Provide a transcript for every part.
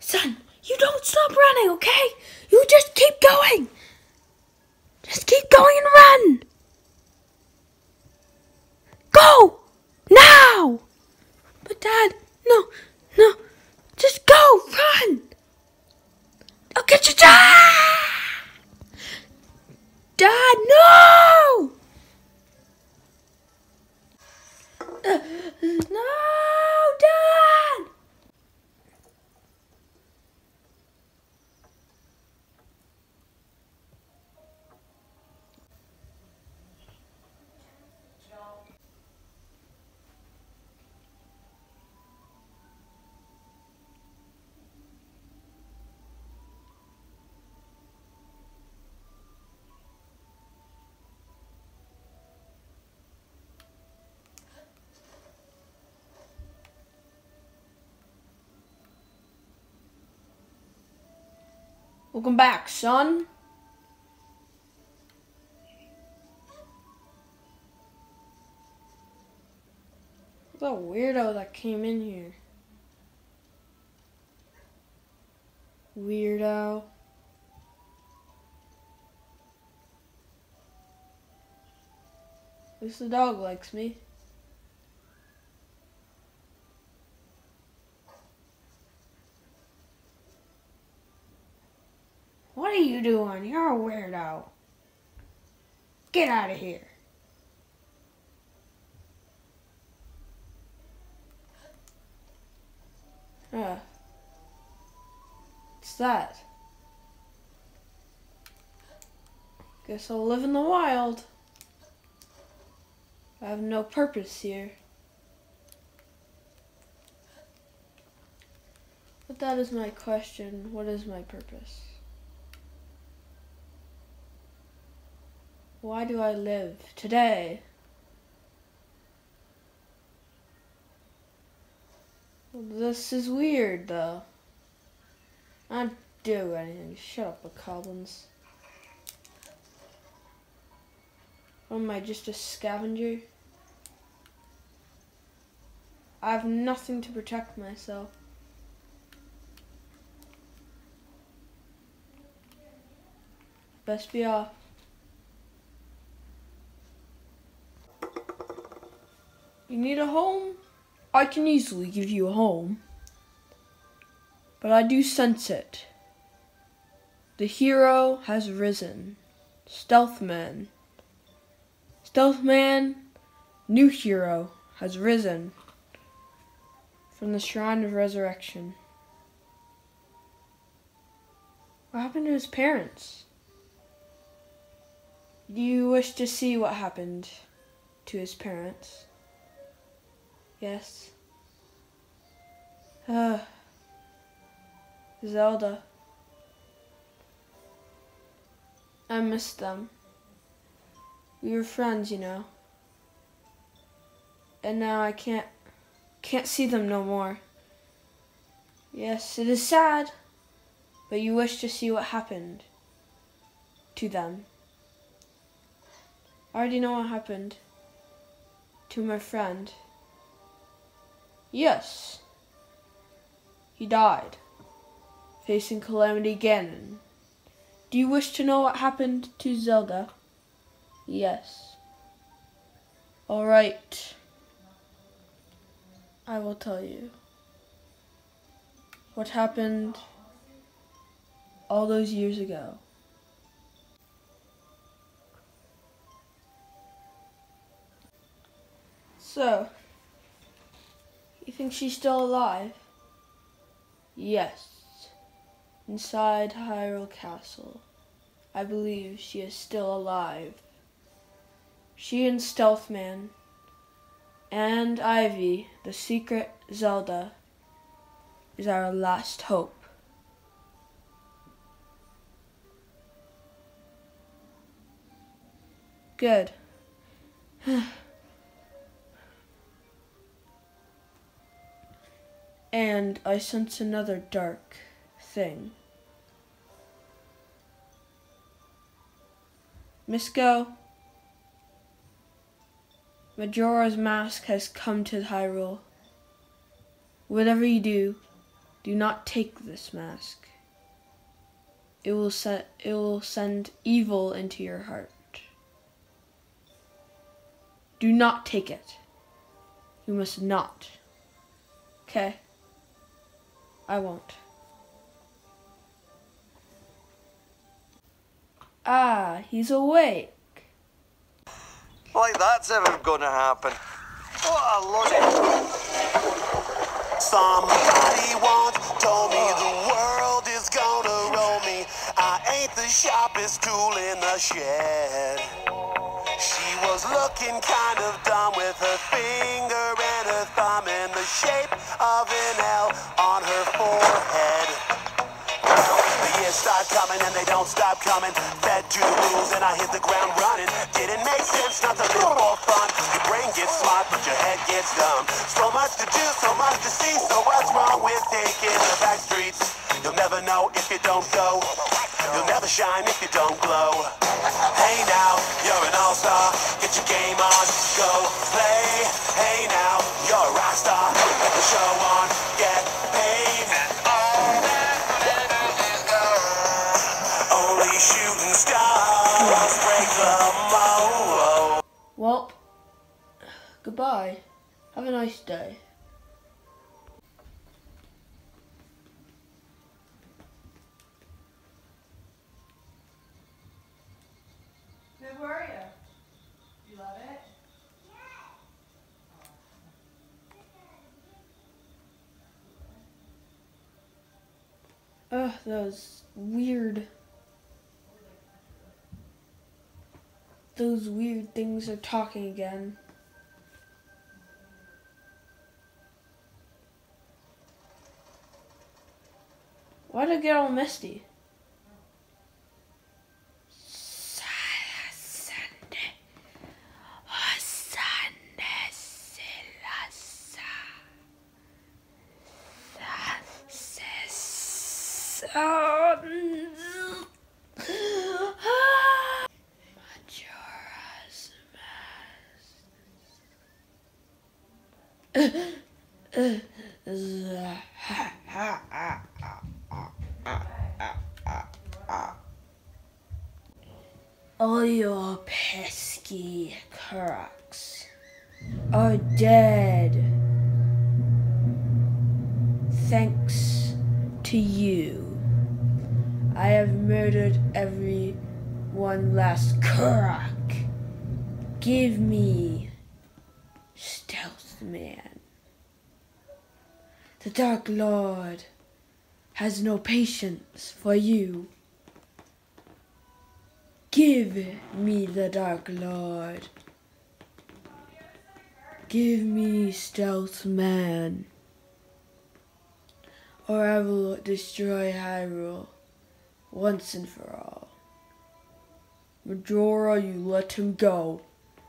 Son, you don't stop running, okay? You just keep going. Just keep going and run. Go! Now! But Dad, no. Just go, run. I'll get you, Dad! Dad, no! No, Dad! Welcome back, son. The weirdo that came in here. Weirdo. At least the dog likes me. What are you doing? You're a weirdo. Get out of here. What's that? Guess I'll live in the wild. I have no purpose here. But that is my question. What is my purpose? Why do I live today? Well, this is weird, though. I don't do anything. Shut up, Bokoblins. What am I, just a scavenger? I have nothing to protect myself. Best be off. You need a home? I can easily give you a home. But I do sense it. The hero has risen. Stealthman. Stealthman, new hero, has risen from the Shrine of Resurrection. What happened to his parents? Do you wish to see what happened to his parents? Yes. Zelda. I miss them. We were friends, you know. And now I can't see them no more. Yes, it is sad, but you wish to see what happened to them. I already know what happened to my friend. Yes. He died, facing Calamity Ganon. Do you wish to know what happened to Zelda? Yes. All right. I will tell you what happened all those years ago. So, you think she's still alive? Yes. Inside Hyrule Castle. I believe she is still alive. She and Stealthman and Ivy, the secret Zelda, is our last hope. Good. And I sense another dark thing. Miss Go, Majora's Mask has come to Hyrule. Whatever you do, Do not take this mask. It will send evil into your heart. Do not take it. You must not. Okay? I won't. Ah, he's awake. Like that's ever gonna happen. What a load. Somebody once told me the world is gonna roll me. I ain't the sharpest tool in the shed. She was looking kind of dumb with her finger and her thumb in the shape of an L on her forehead. The years start coming and they don't stop coming. Fed to the rules and I hit the ground running. Didn't make sense not to live for fun. Your brain gets smart but your head gets dumb. So much to do, so much to see. So what's wrong with taking the back streets? You'll never know if you don't go. You'll never shine if you don't glow. Hey now, you're an all-star. Get your game on, go play. Hey now, you're a rock star. Get the show on, get paid. And all that matters is gold. Only shooting stars break the mold. Well, goodbye. Have a nice day. Where were you? You love it? Ugh, those weird things are talking again. Why'd I get all misty? All your pesky crooks are dead. Thanks to you, I have murdered every one last crook. Give me Stealth Man. The Dark Lord has no patience for you. Give me the Dark Lord. Give me Stealth Man, or I will destroy Hyrule once and for all. Majora, you let him go.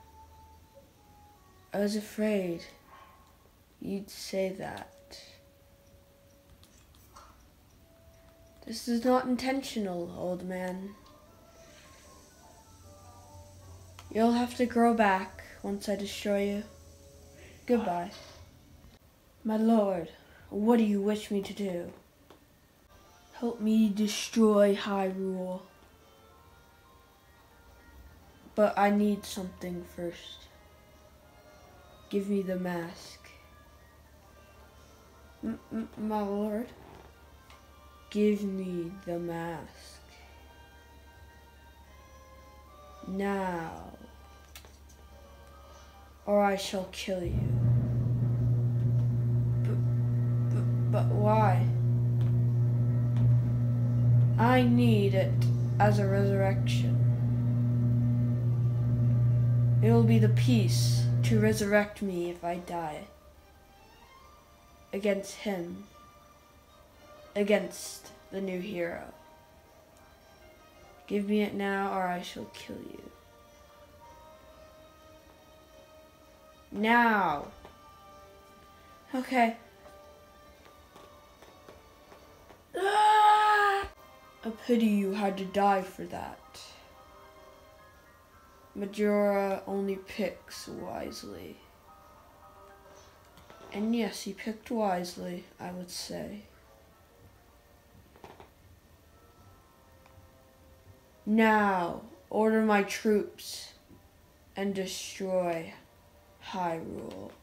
I was afraid you'd say that. This is not intentional, old man. You'll have to grow back once I destroy you. Goodbye. My lord, what do you wish me to do? Help me destroy Hyrule. But I need something first. Give me the mask. My lord, give me the mask. Now, or I shall kill you. But why? I need it as a resurrection. It will be the peace to resurrect me if I die. Against him. Against the new hero. Give me it now or I shall kill you. Now. Okay. A pity you had to die for that. Majora only picks wisely. And yes, he picked wisely, I would say. Now, order my troops and destroy Hyrule.